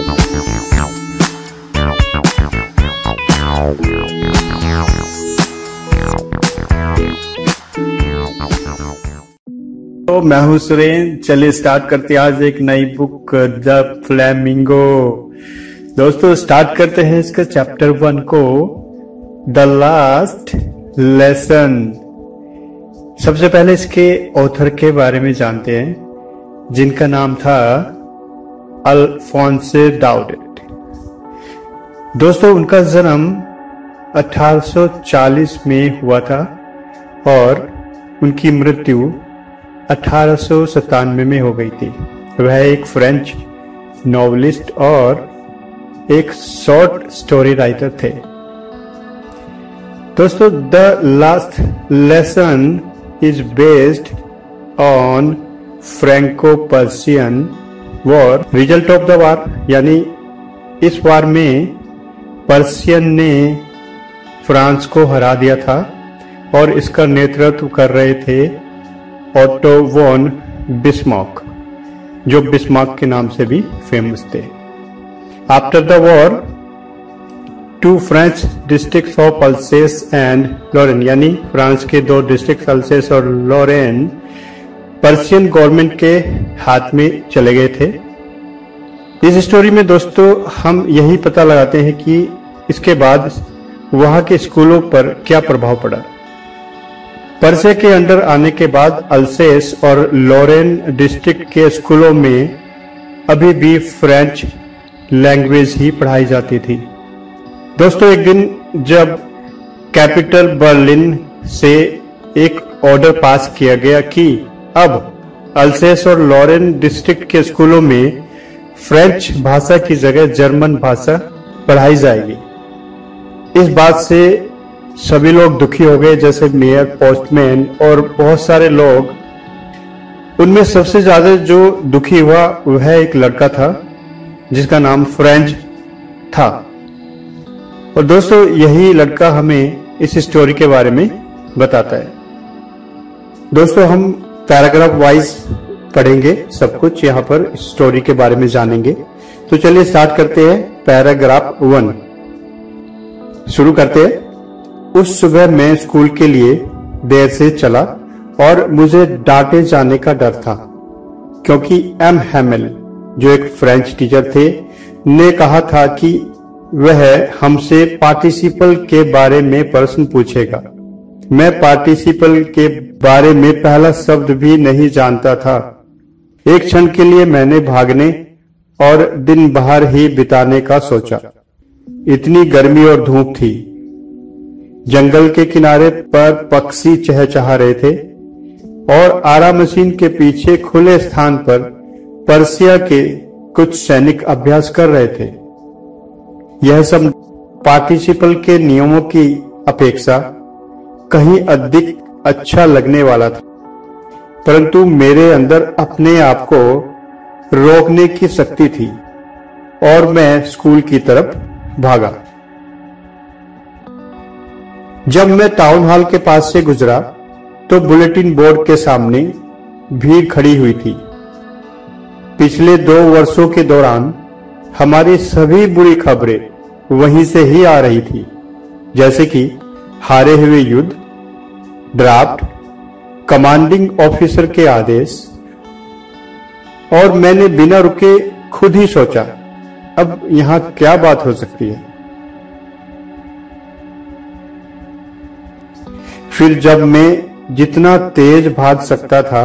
तो मैं हूं सुरेन। चलिए स्टार्ट करते हैं आज एक नई बुक द फ्लेमिंगो। दोस्तों स्टार्ट करते हैं इसका चैप्टर 1 को, द लास्ट लेसन। सबसे पहले इसके ऑथर के बारे में जानते हैं, जिनका नाम था अल्फोंसे डाउडेट। दोस्तों उनका जन्म 1840 में हुआ था और उनकी मृत्यु 1897 में हो गई थी। वह एक फ्रेंच नॉवलिस्ट और एक शॉर्ट स्टोरी राइटर थे। दोस्तों the last lesson is based on Franco Persian war. Result of the war, यानी इस वार में पर्शियन ने फ्रांस को हरा दिया था और इसका नेतृत्व कर रहे थे ओटो वॉन बिस्मार्क, जो बिस्मार्क के नाम से भी फेमस थे। After the war 2 French districts of Alsace and Lorraine, यानी फ्रांस के 2 डिस्ट्रिक्ट अल्सेस और लॉरेन पर्शियन गवर्नमेंट के हाथ में चले गए थे। इस स्टोरी में दोस्तों हम यही पता लगाते हैं कि इसके बाद वहां के स्कूलों पर क्या प्रभाव पड़ा। पर्शिया के अंडर आने के बाद अल्सेस और लॉरेन डिस्ट्रिक्ट के स्कूलों में अभी भी फ्रेंच लैंग्वेज ही पढ़ाई जाती थी। दोस्तों एक दिन जब कैपिटल बर्लिन से एक ऑर्डर पास किया गया कि अब अल्सेस और लॉरेन डिस्ट्रिक्ट के स्कूलों में फ्रेंच भाषा की जगह जर्मन भाषा पढ़ाई जाएगी। इस बात से सभी लोग दुखी हो गए, जैसे मेयर, पोस्टमैन और बहुत सारे लोग। उनमें सबसे ज्यादा जो दुखी हुआ वह एक लड़का था जिसका नाम फ्रेंच था। और दोस्तों यही लड़का हमें इस स्टोरी के बारे में बताता है। दोस्तों हम पैराग्राफ वाइज पढ़ेंगे, सब कुछ यहाँ पर स्टोरी के बारे में जानेंगे। तो चलिए स्टार्ट करते हैं। पैराग्राफ 1 शुरू करते हैं। उस सुबह मैं स्कूल के लिए देर से चला और मुझे डांटे जाने का डर था, क्योंकि एम हैमेल, जो एक फ्रेंच टीचर थे, ने कहा था कि वह हमसे पार्टिसिपल के बारे में प्रश्न पूछेगा। मैं पार्टिसिपल के बारे में पहला शब्द भी नहीं जानता था। एक क्षण के लिए मैंने भागने और दिन बाहर ही बिताने का सोचा। इतनी गर्मी और धूप थी। जंगल के किनारे पर पक्षी चहचहा रहे थे और आरा मशीन के पीछे खुले स्थान पर पर्शिया के कुछ सैनिक अभ्यास कर रहे थे। यह सब पार्टिसिपल के नियमों की अपेक्षा कहीं अधिक अच्छा लगने वाला था, परंतु मेरे अंदर अपने आप को रोकने की शक्ति थी और मैं स्कूल की तरफ भागा। जब मैं टाउन हॉल के पास से गुजरा तो बुलेटिन बोर्ड के सामने भीड़ खड़ी हुई थी। पिछले 2 वर्षों के दौरान हमारी सभी बुरी खबरें वहीं से ही आ रही थी, जैसे कि हारे हुए युद्ध, ड्राफ्ट, कमांडिंग ऑफिसर के आदेश। और मैंने बिना रुके खुद ही सोचा, अब यहां क्या बात हो सकती है। फिर जब मैं जितना तेज भाग सकता था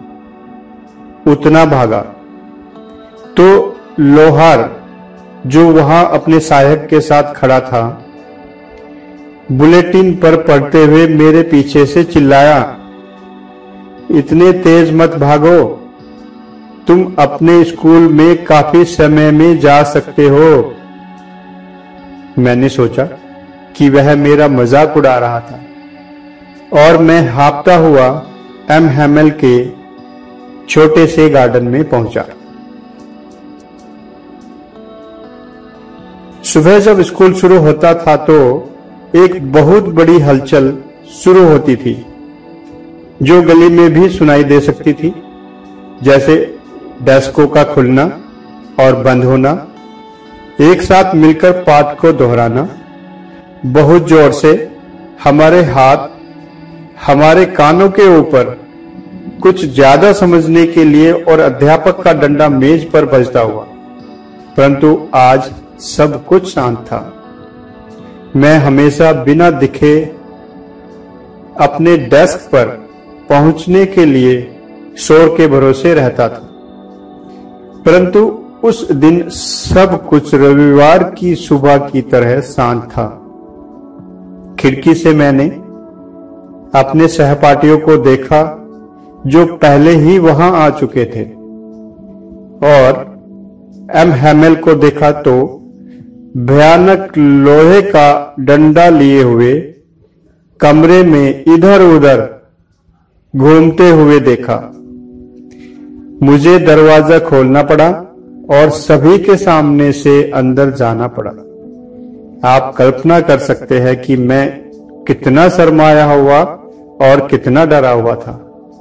उतना भागा, तो लोहार, जो वहां अपने सहायक के साथ खड़ा था, बुलेटिन पर पढ़ते हुए मेरे पीछे से चिल्लाया, इतने तेज मत भागो, तुम अपने स्कूल में काफी समय में जा सकते हो। मैंने सोचा कि वह मेरा मजाक उड़ा रहा था और मैं हाँफता हुआ एम हैमेल के छोटे से गार्डन में पहुंचा। सुबह जब स्कूल शुरू होता था तो एक बहुत बड़ी हलचल शुरू होती थी, जो गली में भी सुनाई दे सकती थी, जैसे डेस्कों का खुलना और बंद होना, एक साथ मिलकर पाठ को दोहराना, बहुत जोर से, हमारे हाथ हमारे कानों के ऊपर, कुछ ज्यादा समझने के लिए, और अध्यापक का डंडा मेज पर बजता हुआ। परंतु आज सब कुछ शांत था। मैं हमेशा बिना दिखे अपने डेस्क पर पहुंचने के लिए शोर के भरोसे रहता था। परंतु उस दिन सब कुछ रविवार की सुबह की तरह शांत था। खिड़की से मैंने अपने सहपाठियों को देखा जो पहले ही वहां आ चुके थे, और एम हैमेल को देखा तो भयानक लोहे का डंडा लिए हुए कमरे में इधर उधर घूमते हुए देखा। मुझे दरवाजा खोलना पड़ा और सभी के सामने से अंदर जाना पड़ा। आप कल्पना कर सकते हैं कि मैं कितना शर्माया हुआ और कितना डरा हुआ था।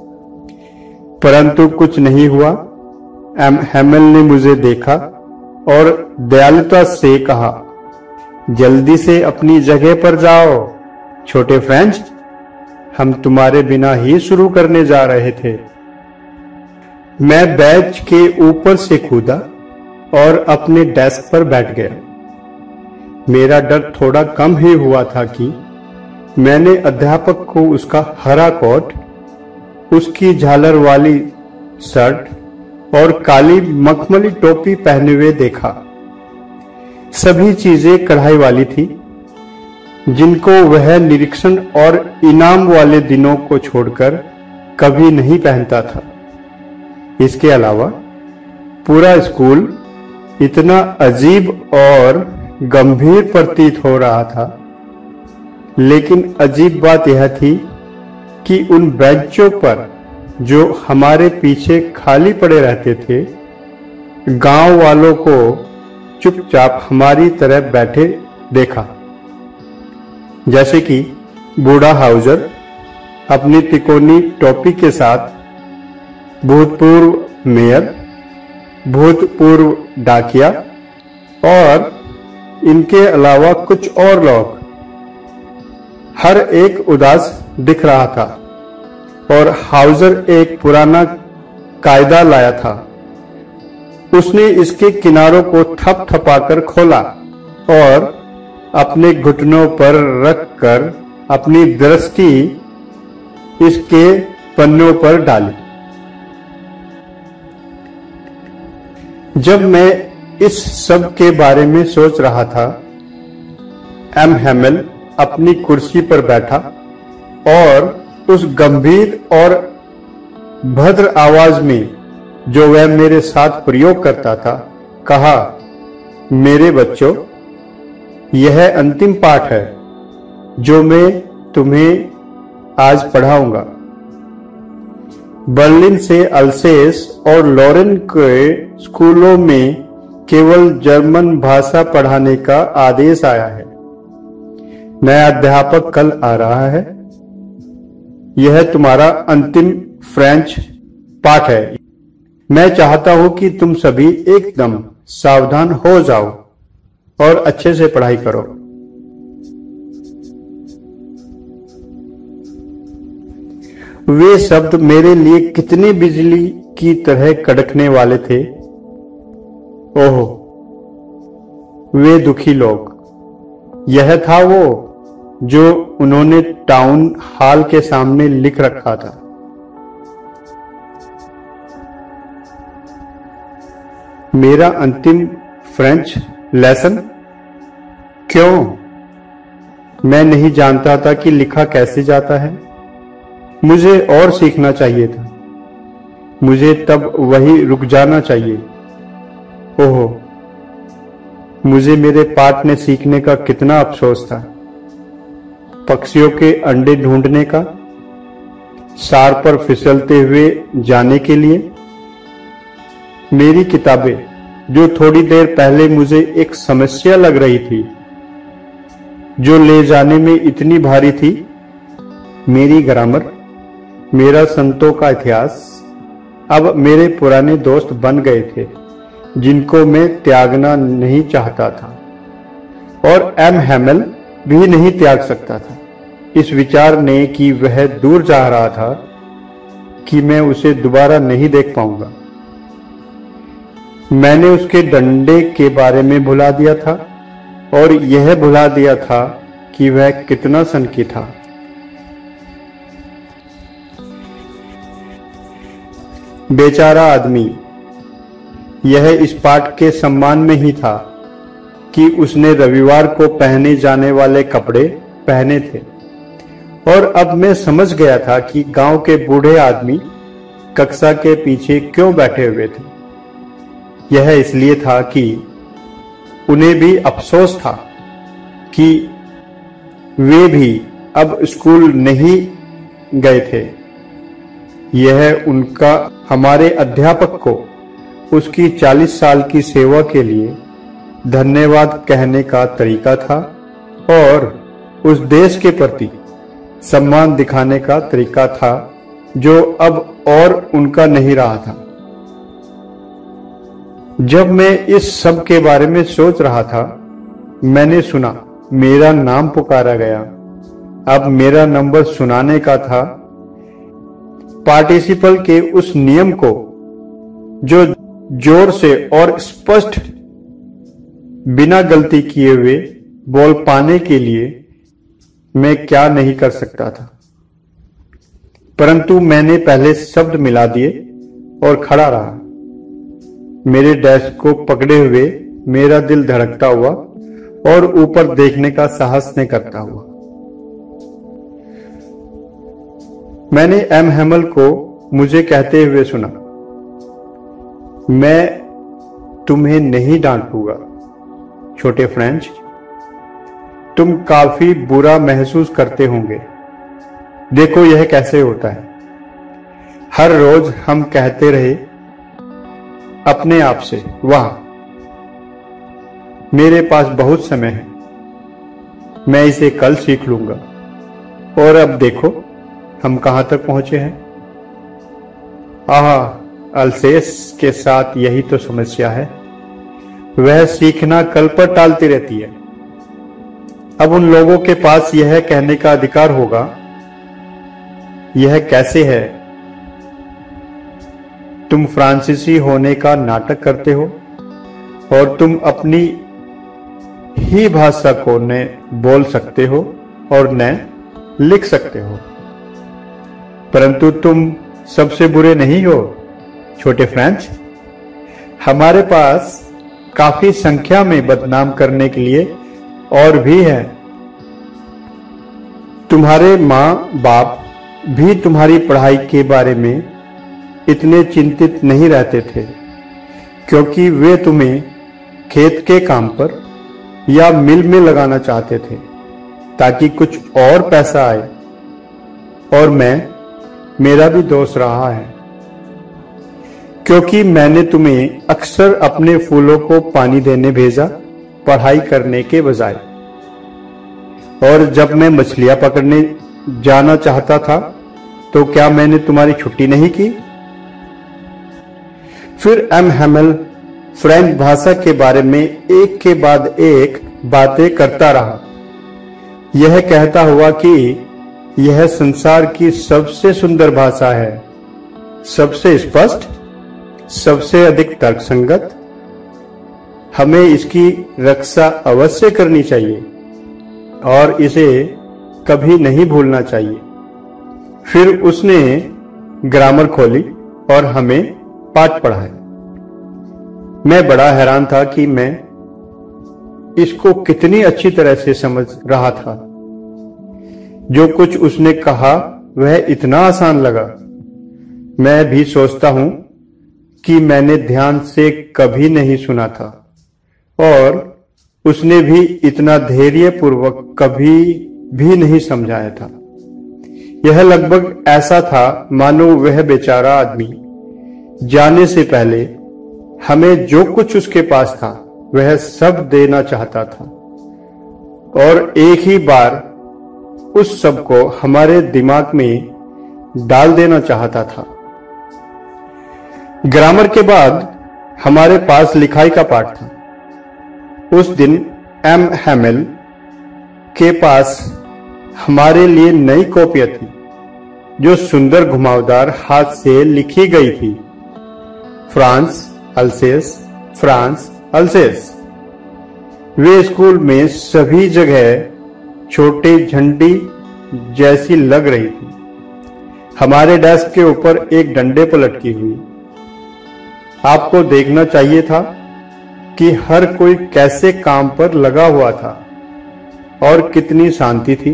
परंतु कुछ नहीं हुआ। एम हैमेल ने मुझे देखा और दयालुता से कहा, जल्दी से अपनी जगह पर जाओ छोटे फ्रेंच, हम तुम्हारे बिना ही शुरू करने जा रहे थे। मैं बेंच के ऊपर से कूदा और अपने डेस्क पर बैठ गया। मेरा डर थोड़ा कम ही हुआ था कि मैंने अध्यापक को उसका हरा कोट, उसकी झालर वाली शर्ट और काली मखमली टोपी पहने हुए देखा। सभी चीजें कढ़ाई वाली थी, जिनको वह निरीक्षण और इनाम वाले दिनों को छोड़कर कभी नहीं पहनता था। इसके अलावा पूरा स्कूल इतना अजीब और गंभीर प्रतीत हो रहा था। लेकिन अजीब बात यह थी कि उन बेंचों पर जो हमारे पीछे खाली पड़े रहते थे, गांव वालों को चुपचाप हमारी तरह बैठे देखा। जैसे कि बूढ़ा हाउजर अपनी तिकोनी टोपी के साथ, भूतपूर्व मेयर, भूतपूर्व डाकिया और इनके अलावा कुछ और लोग। हर एक उदास दिख रहा था और हाउजर एक पुराना कायदा लाया था। उसने इसके किनारों को थपथपाकर खोला और अपने घुटनों पर रखकर अपनी दृष्टि इसके पन्नों पर डाली। जब मैं इस सब के बारे में सोच रहा था, एम हैमेल अपनी कुर्सी पर बैठा और उस गंभीर और भद्र आवाज में जो वह मेरे साथ प्रयोग करता था, कहा, मेरे बच्चों, यह अंतिम पाठ है जो मैं तुम्हें आज पढ़ाऊंगा। बर्लिन से अल्सेस और लॉरेन के स्कूलों में केवल जर्मन भाषा पढ़ाने का आदेश आया है। नया अध्यापक कल आ रहा है। यह तुम्हारा अंतिम फ्रेंच पाठ है। मैं चाहता हूं कि तुम सभी एकदम सावधान हो जाओ और अच्छे से पढ़ाई करो। वे शब्द मेरे लिए कितने बिजली की तरह कड़कने वाले थे। ओह, वे दुखी लोग। यह था वो जो उन्होंने टाउन हॉल के सामने लिख रखा था। मेरा अंतिम फ्रेंच लेसन? क्यों? मैं नहीं जानता था कि लिखा कैसे जाता है। मुझे और सीखना चाहिए था। मुझे तब वहीं रुक जाना चाहिए। ओहो, मुझे मेरे पाठ ने सीखने का कितना अफसोस था। पक्षियों के अंडे ढूंढने का, सार पर फिसलते हुए जाने के लिए। मेरी किताबें, जो थोड़ी देर पहले मुझे एक समस्या लग रही थी, जो ले जाने में इतनी भारी थी। मेरी ग्रामर, मेरा संतों का इतिहास अब मेरे पुराने दोस्त बन गए थे। जिनको मैं त्यागना नहीं चाहता था, और एम हैमेल भी नहीं त्याग सकता था। इस विचार ने कि वह दूर जा रहा था कि मैं उसे दोबारा नहीं देख पाऊंगा। मैंने उसके डंडे के बारे में भुला दिया था और यह भुला दिया था कि वह कितना सनकी था। बेचारा आदमी, यह इस पाठ के सम्मान में ही था कि उसने रविवार को पहने जाने वाले कपड़े पहने थे, और अब मैं समझ गया था कि गांव के बूढ़े आदमी कक्षा के पीछे क्यों बैठे हुए थे। यह इसलिए था कि उन्हें भी अफसोस था कि वे भी अब स्कूल नहीं गए थे। यह उनका हमारे अध्यापक को उसकी 40 साल की सेवा के लिए धन्यवाद कहने का तरीका था और उस देश के प्रति सम्मान दिखाने का तरीका था जो अब और उनका नहीं रहा था। जब मैं इस सब के बारे में सोच रहा था, मैंने सुना मेरा नाम पुकारा गया। अब मेरा नंबर सुनाने का था। पार्टिसिपल के उस नियम को जो जोर से और स्पष्ट बिना गलती किए हुए बोल पाने के लिए मैं क्या नहीं कर सकता था, परंतु मैंने पहले शब्द मिला दिए और खड़ा रहा, मेरे डेस्क को पकड़े हुए, मेरा दिल धड़कता हुआ और ऊपर देखने का साहस नहीं करता हुआ। मैंने एम हैमल को मुझे कहते हुए सुना, मैं तुम्हें नहीं डांटूंगा छोटे फ्रेंच, तुम काफी बुरा महसूस करते होंगे। देखो यह कैसे होता है। हर रोज हम कहते रहे अपने आप से, वाह मेरे पास बहुत समय है, मैं इसे कल सीख लूंगा, और अब देखो हम कहां तक पहुंचे हैं। अल्सेस के साथ यही तो समस्या है, वह सीखना कल पर टालती रहती है। अब उन लोगों के पास यह कहने का अधिकार होगा, यह कैसे है, तुम फ्रांसीसी होने का नाटक करते हो और तुम अपनी ही भाषा को न बोल सकते हो और न लिख सकते हो, परंतु तुम सबसे बुरे नहीं हो छोटे फ्रेंच। हमारे पास काफी संख्या में बदनाम करने के लिए और भी है। तुम्हारे माँ बाप भी तुम्हारी पढ़ाई के बारे में इतने चिंतित नहीं रहते थे, क्योंकि वे तुम्हें खेत के काम पर या मिल में लगाना चाहते थे ताकि कुछ और पैसा आए। और मेरा भी दोष रहा है, क्योंकि मैंने तुम्हें अक्सर अपने फूलों को पानी देने भेजा पढ़ाई करने के बजाय। और जब मैं मछलियां पकड़ने जाना चाहता था तो क्या मैंने तुम्हारी छुट्टी नहीं की। फिर एम हैमल फ्रेंच भाषा के बारे में एक के बाद एक बातें करता रहा, यह कहता हुआ कि यह संसार की सबसे सुंदर भाषा है, सबसे स्पष्ट, सबसे अधिक तर्कसंगत। हमें इसकी रक्षा अवश्य करनी चाहिए और इसे कभी नहीं भूलना चाहिए। फिर उसने ग्रामर खोली और हमें पाठ पढ़ाए। मैं बड़ा हैरान था कि मैं इसको कितनी अच्छी तरह से समझ रहा था। जो कुछ उसने कहा वह इतना आसान लगा। मैं भी सोचता हूं कि मैंने ध्यान से कभी नहीं सुना था और उसने भी इतना धैर्यपूर्वक कभी भी नहीं समझाया था। यह लगभग ऐसा था मानो वह बेचारा आदमी जाने से पहले हमें जो कुछ उसके पास था वह सब देना चाहता था और एक ही बार उस सब को हमारे दिमाग में डाल देना चाहता था। ग्रामर के बाद हमारे पास लिखाई का पाठ था। उस दिन एम हैमिल के पास हमारे लिए नई कॉपियां थी जो सुंदर घुमावदार हाथ से लिखी गई थी। France Alsace, France Alsace. वे स्कूल में सभी जगह छोटे झंडी जैसी लग रही थी। हमारे डेस्क के ऊपर एक डंडे पर लटकी हुई। आपको देखना चाहिए था कि हर कोई कैसे काम पर लगा हुआ था और कितनी शांति थी।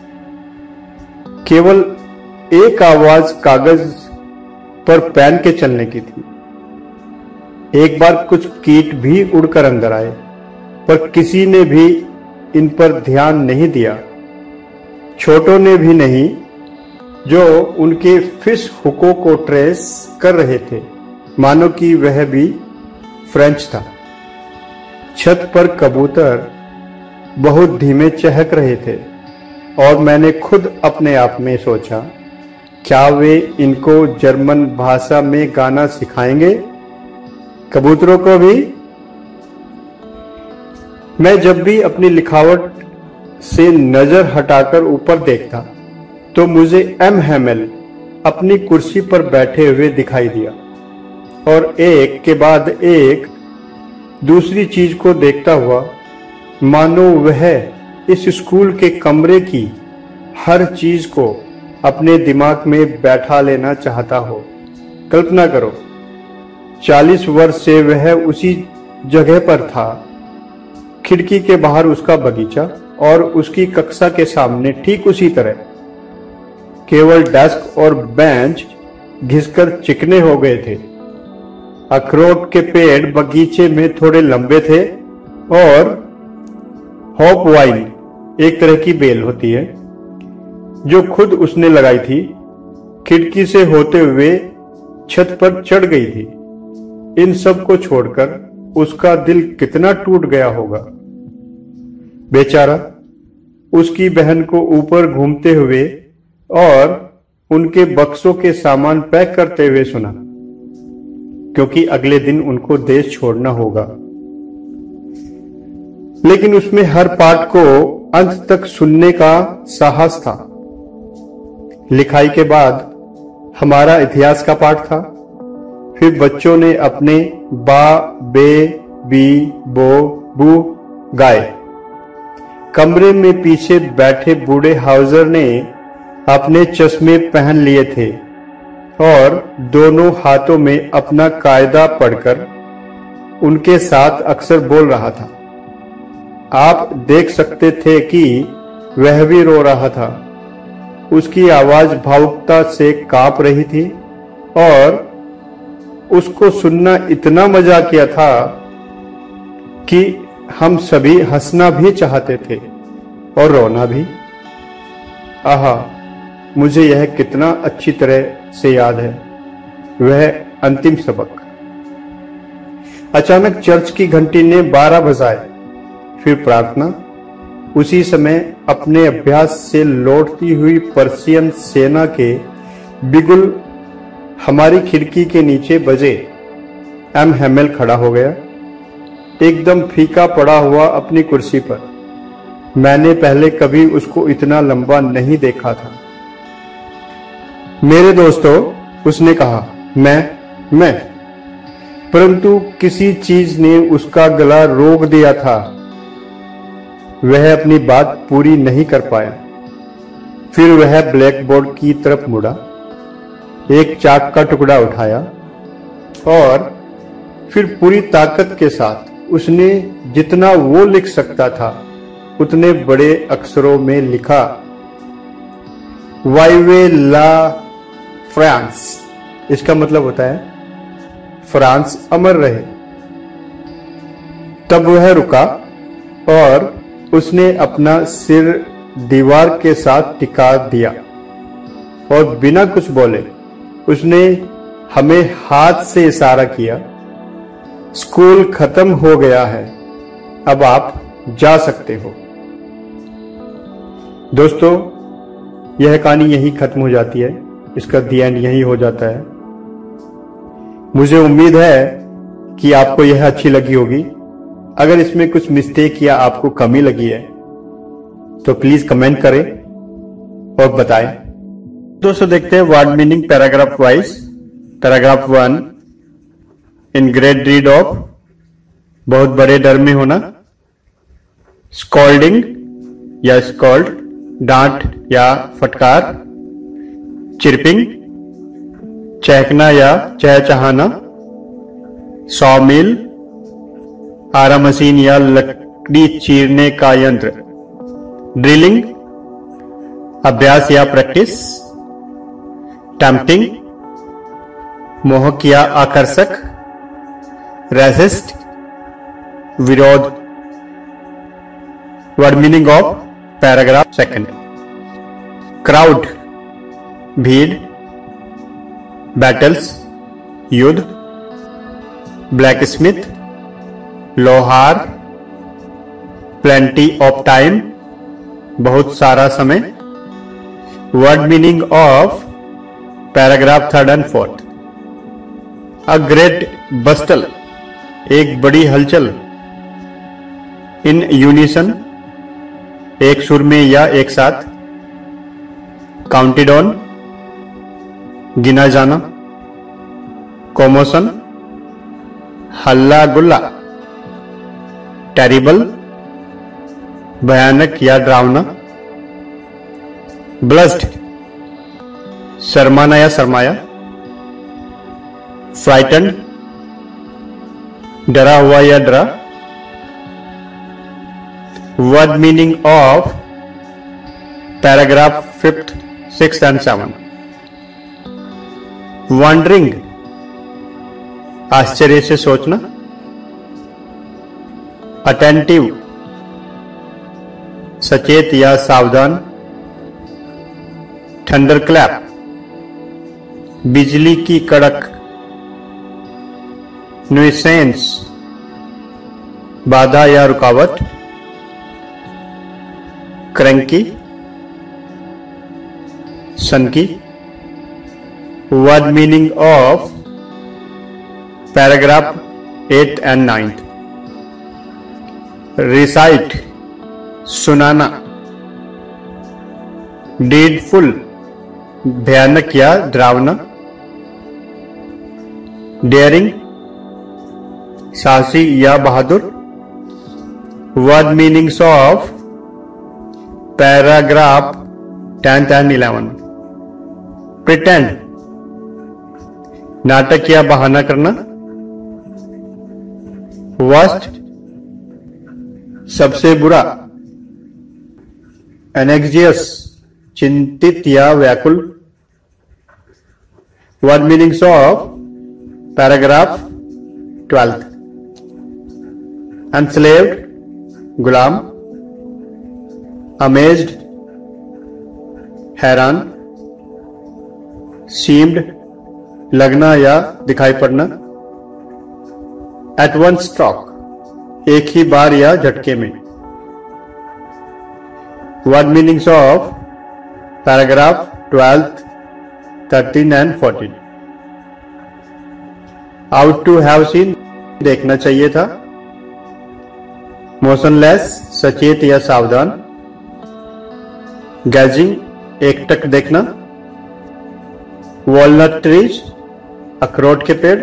केवल एक आवाज कागज पर पेन के चलने की थी। एक बार कुछ कीट भी उड़कर अंदर आए, पर किसी ने भी इन पर ध्यान नहीं दिया। छोटों ने भी नहीं, जो उनके फिश हुकों को ट्रेस कर रहे थे, मानो कि वह भी फ्रेंच था। छत पर कबूतर बहुत धीमे चहक रहे थे और मैंने खुद अपने आप में सोचा, क्या वे इनको जर्मन भाषा में गाना सिखाएंगे, कबूतरों को भी। मैं जब भी अपनी लिखावट से नजर हटाकर ऊपर देखता तो मुझे एम हैमिल अपनी कुर्सी पर बैठे हुए दिखाई दिया और एक के बाद एक दूसरी चीज को देखता हुआ, मानो वह इस स्कूल के कमरे की हर चीज को अपने दिमाग में बैठा लेना चाहता हो। कल्पना करो, 40 वर्ष से वह उसी जगह पर था। खिड़की के बाहर उसका बगीचा और उसकी कक्षा के सामने ठीक उसी तरह केवल डेस्क और बेंच घिसकर चिकने हो गए थे। अखरोट के पेड़ बगीचे में थोड़े लंबे थे और हॉप वाइन, एक तरह की बेल होती है, जो खुद उसने लगाई थी, खिड़की से होते हुए छत पर चढ़ गई थी। इन सब को छोड़कर उसका दिल कितना टूट गया होगा। बेचारा उसकी बहन को ऊपर घूमते हुए और उनके बक्सों के सामान पैक करते हुए सुना, क्योंकि अगले दिन उनको देश छोड़ना होगा। लेकिन उसमें हर पाठ को अंत तक सुनने का साहस था। लिखाई के बाद हमारा इतिहास का पाठ था। फिर बच्चों ने अपने बा, बे, बी, बो, बू गाए। कमरे में पीछे बैठे बूढ़े हाउजर ने अपने चश्मे पहन लिए थे और दोनों हाथों में अपना कायदा पढ़कर उनके साथ अक्सर बोल रहा था। आप देख सकते थे कि वह भी रो रहा था। उसकी आवाज भावुकता से कांप रही थी और उसको सुनना इतना मजाकिया था कि हम सभी हंसना भी चाहते थे और रोना भी। आहा, मुझे यह कितना अच्छी तरह से याद है, वह अंतिम सबक। अचानक चर्च की घंटी ने 12 बजाए, फिर प्रार्थना। उसी समय अपने अभ्यास से लौटती हुई पर्शियन सेना के बिगुल हमारी खिड़की के नीचे बजे। एम हैमिल खड़ा हो गया, एकदम फीका पड़ा हुआ अपनी कुर्सी पर। मैंने पहले कभी उसको इतना लंबा नहीं देखा था। मेरे दोस्तों, उसने कहा, मैं परंतु किसी चीज ने उसका गला रोक दिया था। वह अपनी बात पूरी नहीं कर पाया। फिर वह ब्लैक बोर्ड की तरफ मुड़ा, एक चाक का टुकड़ा उठाया और फिर पूरी ताकत के साथ उसने जितना वो लिख सकता था उतने बड़े अक्षरों में लिखा, वाइवे ला फ्रांस। इसका मतलब होता है फ्रांस अमर रहे। तब वह रुका और उसने अपना सिर दीवार के साथ टिका दिया और बिना कुछ बोले उसने हमें हाथ से इशारा किया, स्कूल खत्म हो गया है, अब आप जा सकते हो। दोस्तों, यह कहानी यहीं खत्म हो जाती है, इसका दी एंड यही हो जाता है। मुझे उम्मीद है कि आपको यह अच्छी लगी होगी। अगर इसमें कुछ मिस्टेक या आपको कमी लगी है तो प्लीज कमेंट करें और बताएं। दोस्तों देखते हैं word meaning paragraph wise. Paragraph 1, in great dread of, बहुत बड़े डर में होना। स्कॉल्डिंग या स्कॉल्ड, डांट या फटकार। चिरपिंग, चहकना या चहचहाना। सॉमिल, आरा मशीन या लकड़ी चीरने का यंत्र। ड्रिलिंग, अभ्यास या प्रैक्टिस। टेम्पटिंग, मोहक या आकर्षक। रेसिस्ट, विरोध। Word meaning of paragraph 2, crowd, भीड़। बैटल्स, युद्ध। ब्लैक स्मिथ, लोहार। प्लेंटी ऑफ टाइम, बहुत सारा समय। Word meaning of paragraph 3 and 4, a great bustle, एक बड़ी हलचल। इन यूनिसन, एक सुर में या एक साथ। काउंटेड ऑन, गिना जाना। कॉमोशन, हल्ला गुल्ला। टेरिबल, भयानक या डरावना। ब्लस्ड, शर्माना या शर्माया। फ्राइटन्ड, डरा हुआ या डरा। Word meaning of paragraph 5, 6 and 7, wondering, आश्चर्य से सोचना। अटेंटिव, सचेत या सावधान। थंडर क्लैप, बिजली की कड़क। न्यूसेंस, बाधा या रुकावट। क्रैंकी, सनकी। Word meaning of paragraph 8 and 9, recite, सुनाना। डीडफुल, भयानक या डरावना। डेयरिंग, साहसी या बहादुर। Word meanings of paragraph 10 and 11, pretend, नाटक या बहाना करना। वर्स्ट, सबसे बुरा। एनेक्सियस, चिंतित या व्याकुल। Word meanings of paragraph 12, enslaved, गुलाम। अमेज्ड, हैरान। सीम्ड, लगना या दिखाई पड़ना। एट वन स्ट्रोक, एक ही बार या झटके में। Word meanings of paragraph 12, 13 and 14, ought to have seen, देखना चाहिए था। मोशनलेस, सचेत या सावधान। गैजिंग, एकटक देखना। वॉलनट ट्रीज, अखरोट के पेड़।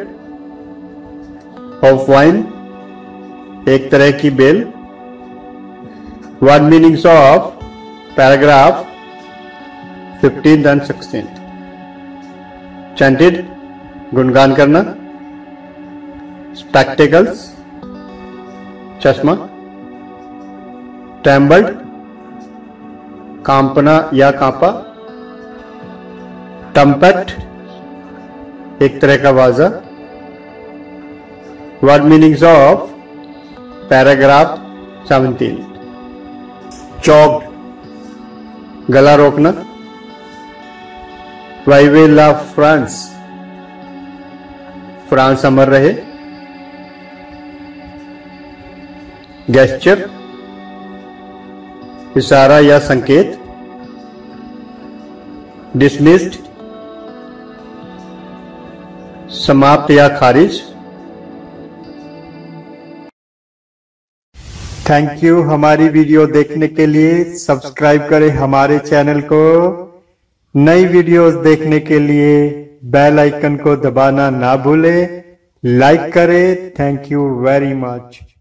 ऑफ वाइन, एक तरह की बेल। Word meanings of paragraph 15 and 16, chanted, गुणगान करना। स्पेक्टेकल्स, चश्मा। ट्रेम्बल्ड, कांपना या कांपा। टम्पेट, एक तरह का वाजा। Word meanings of paragraph 17, choked, गला रोकना। वाइवे ला फ्रांस, फ्रांस अमर रहे। गेस्चर, इशारा या संकेत। डिसमिस्ड, समाप्त या खारिज। थैंक यू हमारी वीडियो देखने के लिए। सब्सक्राइब करें हमारे चैनल को। नई वीडियोस देखने के लिए बेल आइकन को दबाना ना भूलें। लाइक करें। Thank you very much.